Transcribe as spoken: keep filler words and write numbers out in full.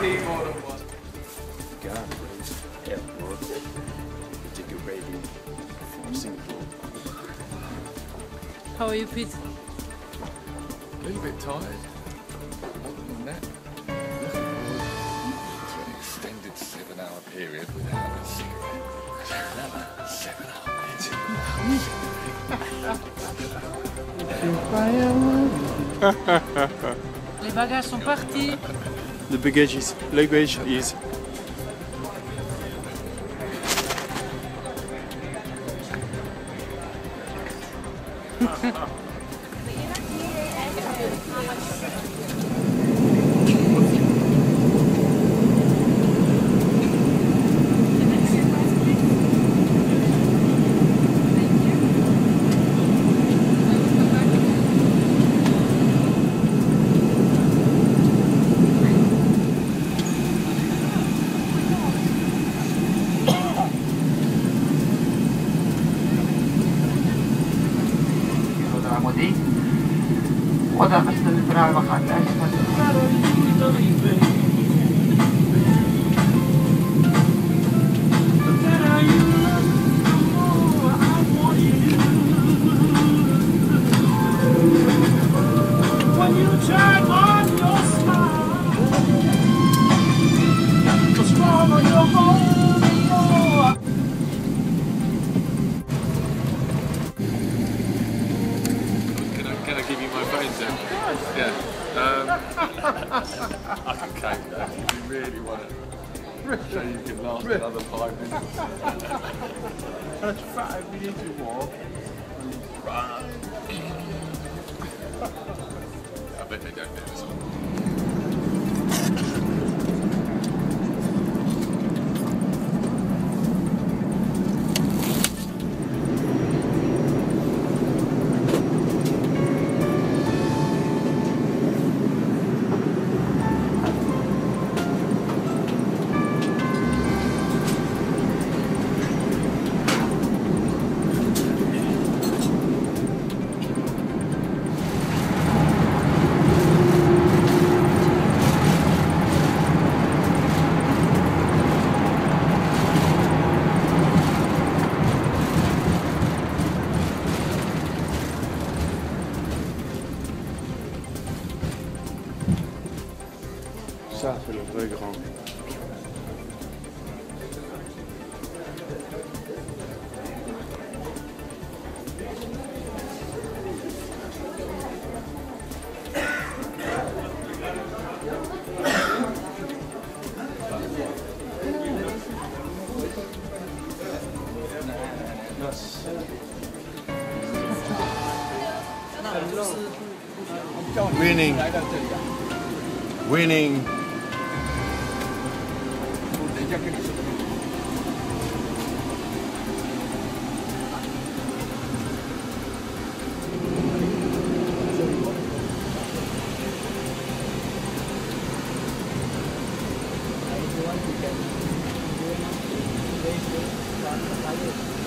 keyboard and what? God, airport, ticket ready from Singapore. How are you, Pete? A little bit tired. Other than that, looking forward to an extended seven-hour period without a cigarette. Another seven-hour period. Les bagages sont partis. The baggage is, luggage is. Oda basta brava fatta. When you turn on your smile, the stronger your home. Can I give you my phone, Tim? Yeah. Um, I can cake that if you really want it. So you can last another five minutes. That's five minutes more. I bet they don't do this one. Ça, c'est le vrai grand. Winning. Winning. Thank you.